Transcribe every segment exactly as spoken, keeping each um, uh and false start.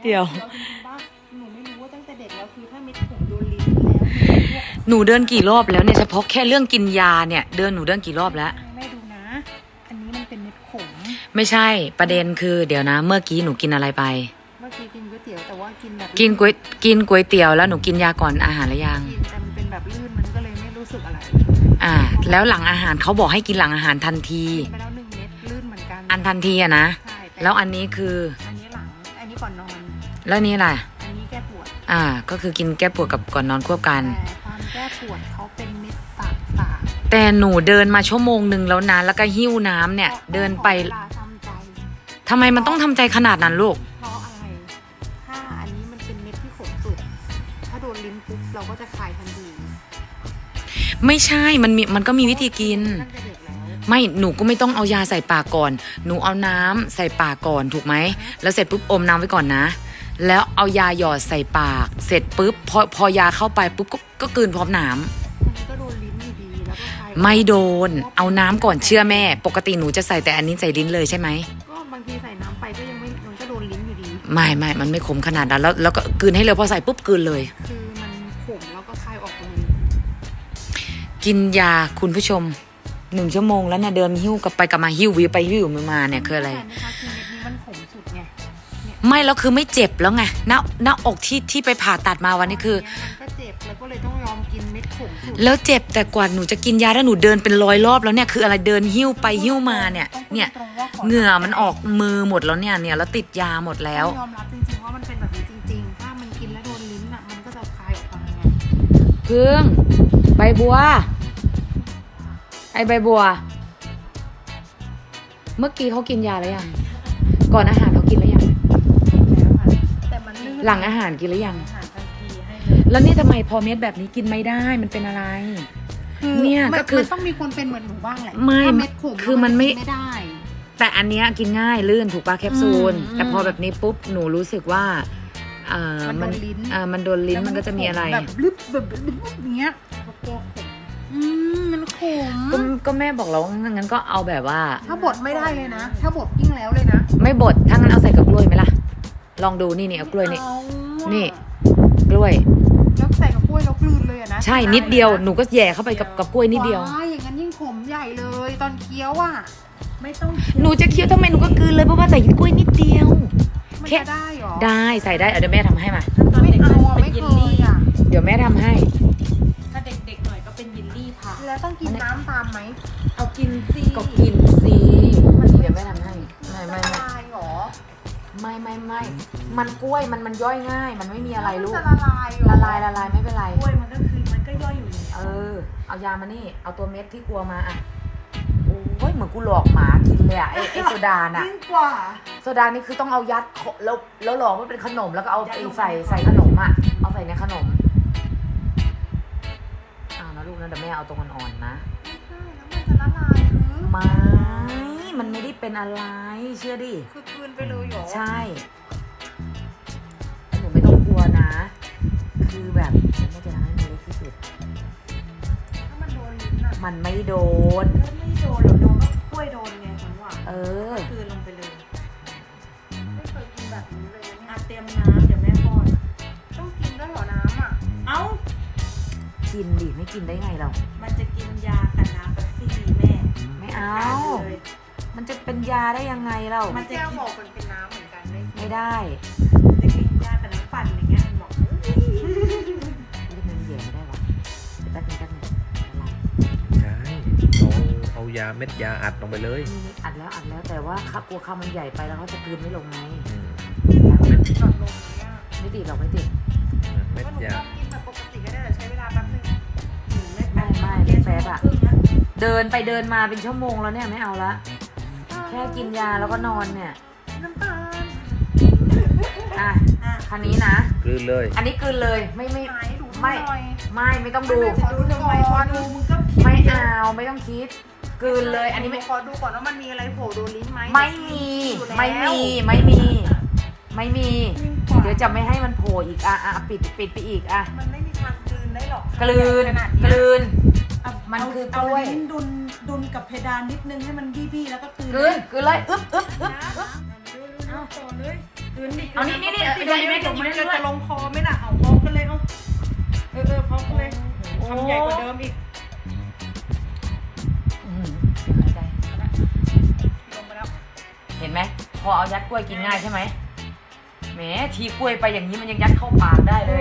เดี๋ยวหนูไม่รู้ว่าตั้งแต่เด็กแล้วคือถ้าเม็ดผมโดนลิ้นแล้วหนูเดินกี่รอบแล้วเนี่ยเฉพาะแค่เรื่องกินยาเนี่ยเดินหนูเดินกี่รอบแล้วแม่ดูนะอันนี้มันเป็นเม็ดขมไม่ใช่ประเด็นคือเดี๋ยวนะเมื่อกี้หนูกินอะไรไปเมื่อกี้กินก๋วยเตี๋ยวแต่ว่ากินแบบกินก๋วยกินก๋วยเตี๋ยวแล้วหนูกินยาก่อนอาหารหรือยังกินแต่มันเป็นแบบลื่นมันก็เลยไม่รู้สึกอะไรอ่าแล้วหลังอาหารเขาบอกให้กินหลังอาหารทันทีไปแล้วหนึ่งเม็ดลื่นเหมือนกันอันทันทีอะนะแล้วอันนี้คืออันนี้หลังอันนี้ก่อนนอนแล้วนี่อะไรอันนี้แก้ปวดอ่าก็คือกินแก้ปวดกับก่อนนอนควบกันแต่ความแก้ปวดเขาเป็นเม็ดตากตากแต่หนูเดินมาชั่วโมงหนึ่งแล้วนะแล้วก็หิ้วน้ำเนี่ยเดินไปทำไมมันต้องทำใจขนาดนั้นลูกเพราะอะไรถ้าอันนี้มันเป็นเม็ดที่ขมสุดถ้าโดนลิ้นปุ๊บเราก็จะคายทันทีไม่ใช่มันมีมันก็มีวิธีกินไม่หนูก็ไม่ต้องเอายาใส่ปากก่อนหนูเอาน้ำใส่ปากก่อนถูกไหมแล้วเสร็จปุ๊บอมน้ำไว้ก่อนนะแล้วเอายาหยอดใส่ปากเสร็จปุ๊บพอพอยาเข้าไปปุ๊บก็ก็กลืนพร้อมน้ำก็โดนลิ้นอยู่ดีแล้วก็คายไม่โดนเอาน้ำก่อนเชื่อแม่ปกติหนูจะใส่แต่อันนี้ใส่ลิ้นเลยใช่ไหมก็บางทีใส่น้ำไปก็ยังไม่มันก็โดนลิ้นอยู่ดีไม่ไม่มันไม่ขมขนาดนั้นแล้วแล้วก็กลืนให้เลยพอใส่ปุ๊บกลืนเลยคือมันขมแล้วก็คายออกเลยกินยาคุณผู้ชมหนึ่งชั่วโมงแล้วเนี่ยเดินหิ้วกลับไปกลับมาหิ้ววิวไปหิ้วมาเนี่ยคืออะไรไม่แล้วคือไม่เจ็บแล้วไงหน้าหน้าอกที่ที่ไปผ่าตัดมาวันนี้คือก็เจ็บแล้วก็เลยต้องยอมกินเม็ดขมสุดแล้วเจ็บแต่กว่าหนูจะกินยาถ้าหนูเดินเป็นร้อยรอบแล้วเนี่ยคืออะไรเดินหิ้วไปหิ้วมาเนี่ยเนี่ยเหงื่อมันออกมือหมดแล้วเนี่ยเนี่ยแล้วติดยาหมดแล้วยอมรับจริงๆว่ามันเป็นแบบนี้จริงๆถ้ามันกินแล้วโดนลิ้นอ่ะมันก็จะคายออกมาไงพึ่งใบบัวไอใบบัวเมื่อกี้เขากินยาแล้วยังก่อนอาหารเขากินแล้วยังหลังอาหารกินหรือยังแล้วนี่ทำไมพอเม็ดแบบนี้กินไม่ได้มันเป็นอะไรเนี่ยก็คือต้องมีคนเป็นเหมือนหนูบ้างแหละไม่เม็ดขมคือมันไม่ได้แต่อันเนี้ยกินง่ายลื่นถูกปะแคปซูลแต่พอแบบนี้ปุ๊บหนูรู้สึกว่าอ่ามันอ่ามันโดนลิ้นมันก็จะมีอะไรแบบลึบแบบเนี้ยตัวขมอืมมันขมก็ก็แม่บอกแล้วงั้นก็เอาแบบว่าถ้าบดไม่ได้เลยนะถ้าบดยิ่งแล้วเลยนะไม่บดถ้างั้นเอาใส่กับกล้วยไหมล่ะลองดูนี่นี่เอากล้วยนี่นี่กล้วยแล้วใส่กับกล้วยแล้วกลืนเลยนะใช่นิดเดียวหนูก็แย่เข้าไปกับกับกล้วยนิดเดียวอย่างนั้นยิ่งขมใหญ่เลยตอนเคี้ยวอ่ะไม่ต้องหนูจะเคี้ยวทำไมหนูก็กลืนเลยเพราะว่าใส่กล้วยนิดเดียวแค่ได้หรอได้ใส่ได้เดี๋ยวแม่ทำให้มาไม่เอาไม่เคยอ่ะเดี๋ยวแม่ทำให้ถ้าเด็กๆหน่อยก็เป็นยินลี่ค่ะแล้วต้องกินน้ำตามไหมเอากินซีก็กินซีเดี๋ยวแม่ทำให้ไม่ไม่ไม่หรอไม่ไม่ไม่มันกล้วยมันมันย่อยง่ายมันไม่มีอะไรลูกละลายละลายละลายไม่เป็นไรกล้วยมันก็คือมันก็ย่อยอยู่เออเอายามานี่เอาตัวเม็ดที่กลัวมาอ่ะโอ้ยเหมือนกูหลอกหมากินเลยอ่ะไอไอโซดาน่ะยิ่งกว่าโซดานี่คือต้องเอายัดแล้วแล้วหลอกว่าเป็นขนมแล้วก็เอาไอใส่ใส่ขนมอ่ะเอาใส่ในขนมเอานะลูกนะแต่แม่เอาตรงอ่อนๆนะแล้วมันจะละลายหรือไม่มันไม่ได้เป็นอะไรเชื่อดิคือกลืนไปเลยหรอใช่หนูไม่ต้องกลัวนะคือแบบฉันไม่จะทำให้มันเล็กที่สุดถ้ามันโดนลิ้นอ่ะมันไม่โดนไม่โดนหรอกโดนก็กล้วยโดนไงฉันว่าเออกลืนลงไปเลยไม่เคยกินแบบนี้เลยอ่ะเตรียมน้ำเดี๋ยวแม่ป้อนต้องกินด้วยเหรอน้ำอ่ะเอ้ากินดิไม่กินได้ไงเรามันจะกินยากับน้ำเป๊ปซี่แม่ไม่เอามันจะเป็นยาได้ยังไงเรามันจะบอกมันเป็นน้ำเหมือนกันไม่ได้จะกินยากับน้ำปั่นอย่างเงี้ยบอกนี่มันเหยียบไม่ได้วะแป๊บนึงแป๊บนึงใช่เอาเอายาเม็ดยาอัดลงไปเลยอัดแล้วอัดแล้วแต่ว่าข้ากลัวข้ามันใหญ่ไปแล้วเขาจะกลืนไม่ลงไงไม่ติดหลอดลมเนี่ยไม่ติดหรอกไม่ติดเม็ดยากินแบบปกติก็ได้แต่ใช้เวลาแป๊บนึงไม่ไม่ไม่แป๊บอะเดินไปเดินมาเป็นชั่วโมงแล้วเนี่ยไม่เอาละแค่กินยาแล้วก็นอนเนี่ยน้ำตาลอ่ะคันนี้นะกลืนเลยอันนี้กลืนเลยไม่ไม่ไม่ไม่ไม่ต้องดูขอดูหน่อยขอดูมึงก็ไม่เอาไม่ต้องคิดกลืนเลยอันนี้ไม่ขอดูก่อนว่ามันมีอะไรโผล่โดนลิ้นไหมไม่มีไม่มีไม่มีไม่มีเดี๋ยวจะไม่ให้มันโผล่อีกอ่ะอ่ะปิดปิดไปอีกอ่ะมันไม่มีทางกลืนได้หรอกกลืนกลืนมันคือกล้วยดุนดุนกับเพดานนิดนึงให้มันบี้ๆแล้วก็กลืนกลืนกลืนเลยอึ๊บอึ๊บอึ๊บเอาต่อเลยกลืนดิเอานี่นี่นี่เดี๋เดี๋ยยว วเดี๋เม็ยดวเดี๋ยวเดี๋ยวเม็ดจะลงคอไหมล่ะเอาพร้อมกันเลยเอาเออเออพร้อมกันเลยทำใหญ่กว่าเดิมอีกอืมเสียงหายใจลงไปแล้วเห็นไหมพอเอายัดกล้วยกินง่ายใช่ไหมแหมทีกล้วยไปอย่างนี้มันยังยัดเข้าปากได้เลย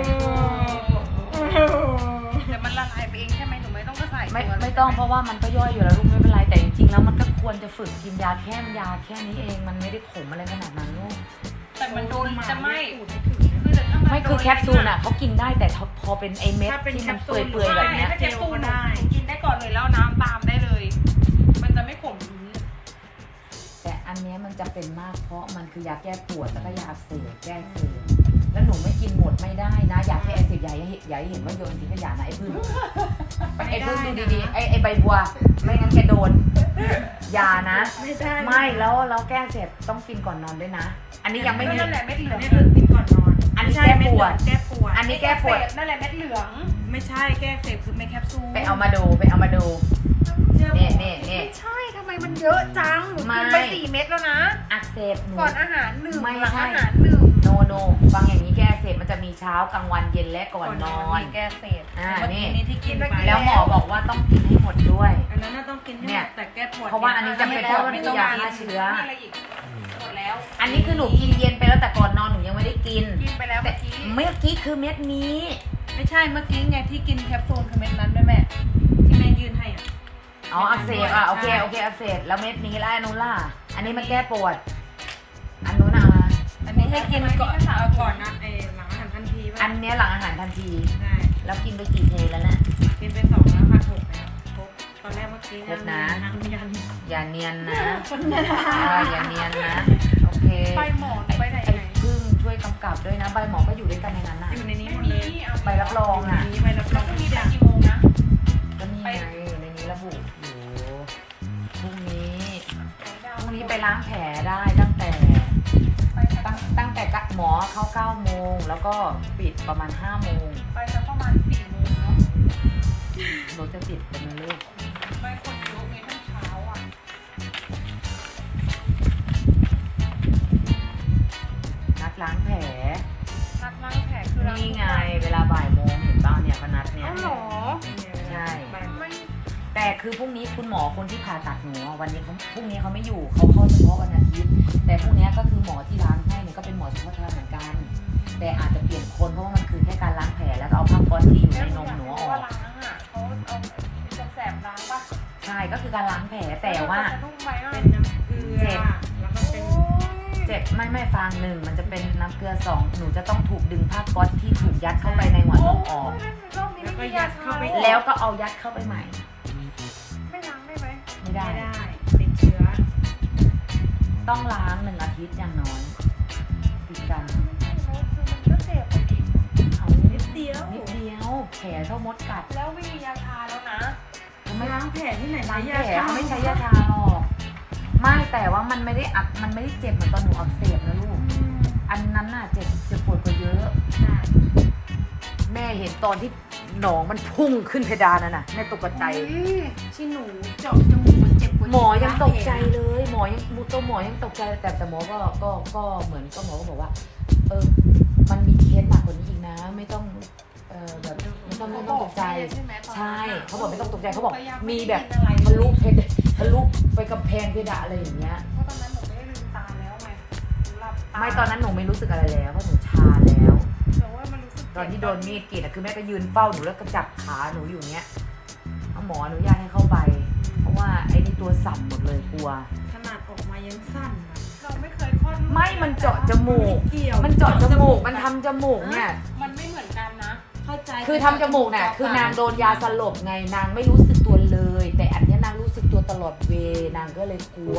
แต่มันละลายไปเองใช่ไหมหนูไม่ต้องก็ใส่ไม่ไม่ต้องเพราะว่ามันก็ย่อยอยู่แล้วลูกไม่เป็นไรแต่จริงๆแล้วมันก็ควรจะฝึกกินยาแค่ยาแค่นี้เองมันไม่ได้ขมอะไรขนาดนั้นลูกแต่มันโดนจะไม่ไม่คือแคปซูลอ่ะเขากินได้แต่พอเป็นไอเม็ดที่มันเปื่อยๆแบบเนี้ยถ้าแคปซูลได้กินได้ก่อนเลยแล้วน้ำตามได้เลย มันจะไม่ขมแต่อันนี้มันจะเป็นมากเพราะมันคือยาแก้ปวดแล้วก็ยาอักเสบแก้อักเสบแล้วหนูไม่กินหมดไม่ได้นะยาแก้อักเสบใหญ่ใหญ่เห็นว่าโยนทิ้งขยะนะไอ้พึ่งไอ้พึ่งดูดีๆไอ้ไอ้ใบบัวไม่งั้นแกโดนยานะไม่แล้วแล้วแก้อักเสบต้องกินก่อนนอนด้วยนะอันนี้ยังไม่มีนั่นแหละเม็ดเหลืองนี่คือกินก่อนนอนอันนี้แก้ปวดแก้ปวดอันนี้แก้ปวดนั่นแหละเม็ดเหลืองไม่ใช่แก้เสพคือเม็ดแคปซูลไปเอามาดูไปเอามาดูนี่นี่นี่ไม่ใช่ทำไมมันเยอะจังหนูกินไปสี่เม็ดแล้วนะอักเสบหนูก่อนอาหารหนึ่งไม่หลังใช่อาหารหนึ่งโนโนฟังอย่างนี้แก้อักเสบมันจะมีเช้ากลางวันเย็นและก่อนนอนแก้เสพอ่านี่นี่ที่กินไปแล้วหมอบอกว่าต้องกินให้หมดด้วยอันนั้นน่าต้องกินให้หมดแต่แก้ปวดเพราะว่าอันนี้จะเป็นเพราะมันคือยาฆ่าเชื้อมีอะไรอีกหมดแล้วอันนี้คือหนูกินเย็นไปแล้วแต่ก่อนนอนหนูยังไม่ได้กินกินไปแล้วแต่เมื่อกี้เมื่อกี้คือเม็ดนี้ไม่ใช่เมื่อกี้ไงที่กินแคปซูลคือเม็ดนั้นด้วยแม่ที่แม่ยืนให้อ่ะอ๋ออักเสบอ่ะโอเคโอเคอักเสบแล้วเม็ดนี้แล้วอันนู้นล่ะอันนี้มันแก้ปวดอันนู้นเอามาอันนี้ให้กินก่อนก่อนนะไอ้หลังอาหารทันทีอันเนี้ยหลังอาหารทันทีใช่แล้วกินไปกี่เทแล้วนะกินไปสองแล้วค่ะหกแล้วครบตอนแรกเมื่อกี้ครบนะนางยันอย่าเนียนนะเอออย่าเนียนนะโอเคไปหมอนไปไหนไอ้ไหนพึ่งช่วยกำกับด้วยนะใบหมอก็อยู่ด้วยกันในนั้นนะอยู่ในนี้หมดเลยใบรับรองอ่ะใบรับรองมีแต่กี่โมงนะก็นี่ไงในนี้ระบุอยู่พรุ่งนี้พรุ่งนี้ไปล้างแผลได้ตั้งแต่ตั้งตั้งแต่หมอเข้าเก้าโมงแล้วก็ปิดประมาณห้าโมงไปสักประมาณสี่โมงเนาะรถจะติดกันนะลูกไม่คนเยอะไงทั้งเช้าอ่ะนัดล้างแผลนัดล้างแผลคือนี่ไงเวลาบ่ายโมงเห็นเปล่าเนี่ยเขานัดเนี่ยอ๋อเหรอใช่ไม่แต่คือพรุ่งนี้คุณหมอคนที่ผ่าตัดหนูอะวันนี้เขาพรุ่งนี้เขาไม่อยู่เขาเข้าเฉพาะวันอาทิตย์แต่พรุ่งนี้ก็คือหมอที่ล้างให้เนี่ยก็เป็นหมอเฉพาะทางเหมือนกัน แต่อาจจะเปลี่ยนคนเพราะว่ามันคือแค่การล้างแผลแล้วก็เอาผ้าก๊อซที่อยู่ในนมหนูออกล้างอ่ะเขาเอาจะแสบล้างป่ะใช่ก็คือการล้างแผลแต่ว่าเป็นน้ำเกลือแล้วก็เป็นเจ็บไม่ไม่ฟังหนึ่งมันจะเป็นน้ำเกลือสองหนูจะต้องถูกดึงผ้าก๊อซที่ถูกยัดเข้าไปในหัวนมออกแล้วก็ยัดเข้าไปแล้วก็เอายัดเข้าไปใหม่ไม่ล้างได้ไหมไม่ได้ไม่ได้ติดเชื้อต้องล้างหนึ่งอาทิตย์อย่างน้อยติดกันมันก็เจ็บไปดิเอานิดเดียวนิดเดียวแผลเท่ามดกัดแล้วไม่มียาชาแล้วนะไม่ล้างแผลที่ไหนล้างใช้แผลยาชาเขาไม่ใช้ยาชาหรอกไม่แต่ว่ามันไม่ได้อักมันไม่ได้เจ็บเหมือนตอนหนูอักเสบนะลูกอันนั้นน่ะเจ็บเจ็บปวดกว่าเยอะแม่เห็นตอนที่หนองมันพุ่งขึ้นเพดานน่ะนะแม่ตกใจที่หนูเจาะจมูกมันเจ็บกว่าหมอยังตกใจเลยหมอยังมูตัวหมอยังตกใจแต่แต่หมอก็ก็ก็เหมือนก็หมอก็บอกว่าเออมันมีเคสหนักกว่านี้อีกนะไม่ต้องเออแบบไม่ต้องไม่ต้องตกใจใช่เขาบอกไม่ต้องตกใจเขาบอกมีแบบทะลุเพดทะลุไปกำแพงเพดานอะไรอย่างเงี้ยเพราะตอนนั้นหนูไม่ได้ลืมตาแล้วไงหนูหลับตาไม่ตอนนั้นหนูไม่รู้สึกอะไรแล้วเพราะหนูชาแล้วแต่ว่ามันรู้สึกตอนที่โดนมีดกรีดอะคือแม่ก็ยืนเฝ้าหนูแล้วก็จับขาหนูอยู่เนี้ยหมออนุญาตให้เข้าไปเพราะว่าไอ้นี่ตัวสั่นหมดเลยกลัวขนาดออกมายังสั้นนะเราไม่เคยคลอดไม่มันเจาะจมูกเกี่ยวมันเจาะจมูกมันทำจมูกเนี่ยมันไม่เหมือนกันนะเข้าใจคือทำจมูกเนี่ยคือนางโดนยาสลบไงนางไม่รู้สึกตัวเลย แต่อันเนี้ยนางรู้สึกตัวตลอดเวนางก็เลยกลัว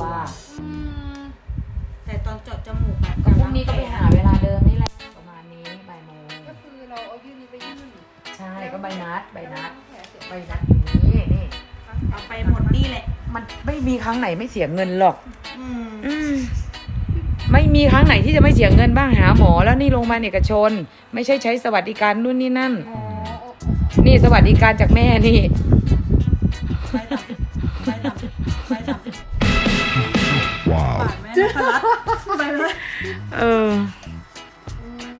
แต่ตอนเจาะจมูกอะก็พรุ่งนี้ก็ไปหาเวลาเดิมนี่แหละประมาณนี้บ่ายโมงก็คือเราเอายื่นนี้ไปยื่นใช่ก็ใบนัดใบนัดใบนัดอยู่นี่นี่เอาไปหมดนี่แหละมันไม่มีครั้งไหนไม่เสียเงินหรอกอืมอืมไม่มีครั้งไหนที่จะไม่เสียเงินบ้างหาหมอแล้วนี่โรงพยาบาลเอกชน ไม่ใช่ใช้สวัสดิการนู่นนี่นั่นอ๋อนี่สวัสดิการจากแม่นี่ไปต่าง